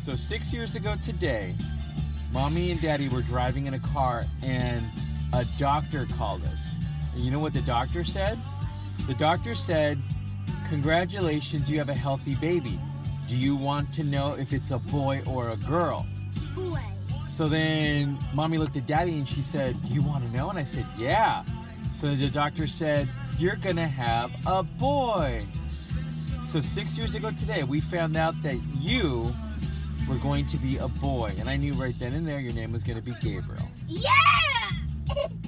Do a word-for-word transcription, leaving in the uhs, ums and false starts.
So six years ago today, Mommy and Daddy were driving in a car and a doctor called us. And you know what the doctor said? The doctor said, "Congratulations, you have a healthy baby. Do you want to know if it's a boy or a girl?" Boy. So then Mommy looked at Daddy and she said, "Do you want to know?" And I said, "Yeah." So the doctor said, "You're gonna have a boy." So six years ago today, we found out that you were going to be a boy. And I knew right then and there your name was going to be Gabriel. Yeah!